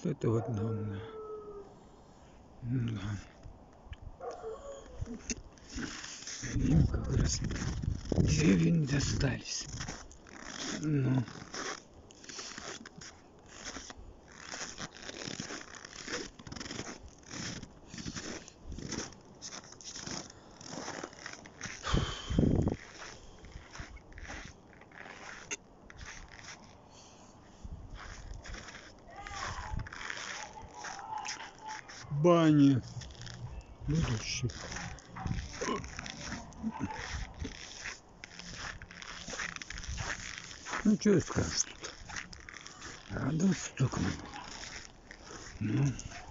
Это вот нам, да. Им как раз деревья не достались. Ну. Бани будущих. Ну, что скажешь тут? Радость только. Ну.